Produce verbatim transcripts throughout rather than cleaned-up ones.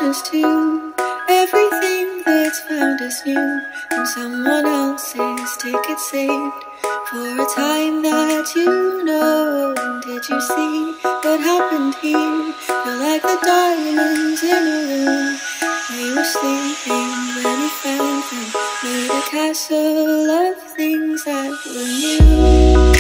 darkness too. Everything that's found is new, and someone else's ticket saved for a time that you know. And did you see what happened here? Feel like the diamonds in a room. They were sleeping when he found them, made a castle of things that were new.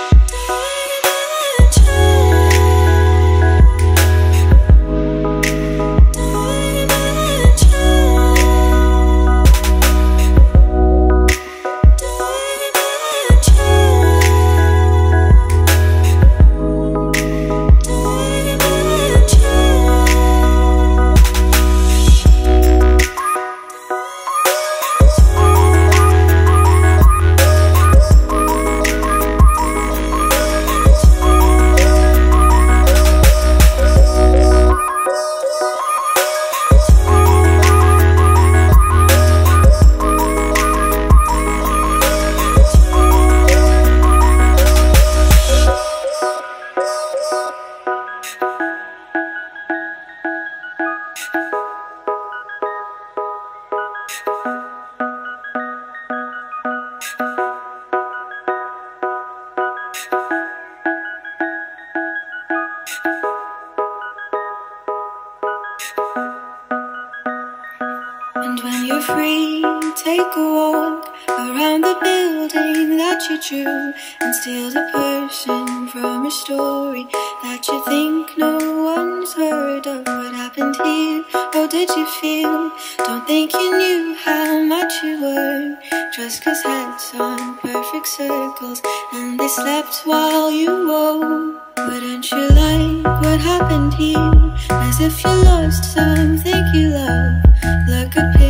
And when you're free, take a walk around the building that you drew, and steal the person from a story that you think no one's heard of. What happened here? How did you feel? Don't think you knew how much you were, just cause heads on perfect circles and they slept while you woke. Wouldn't you like what happened here? As if you lost something you love. Look at